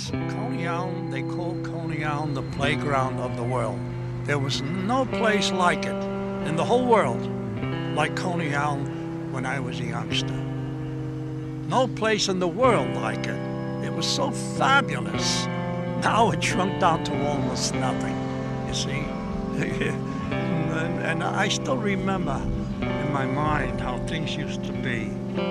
Anyways, Coney Island, they call Coney Island the playground of the world. There was no place like it in the whole world like Coney Island when I was a youngster. No place in the world like it. It was so fabulous. Now it shrunk down to almost nothing, you see. and I still remember in my mind how things used to be.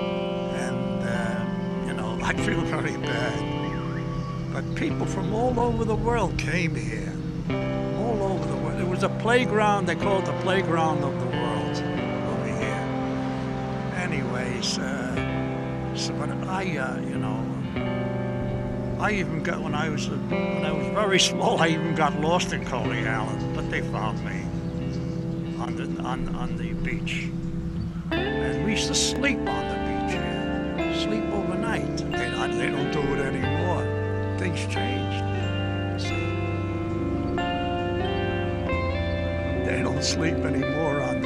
And, you know, I feel very bad. But people from all over the world came here. All over the world. It was a playground, they called it the playground of the world over here. Anyways, but you know, I even got, when I was very small, I even got lost in Coney Island, but they found me on the beach. And we used to sleep on the beach here, sleep overnight. They don't do it anymore. Things changed. See, they don't sleep anymore on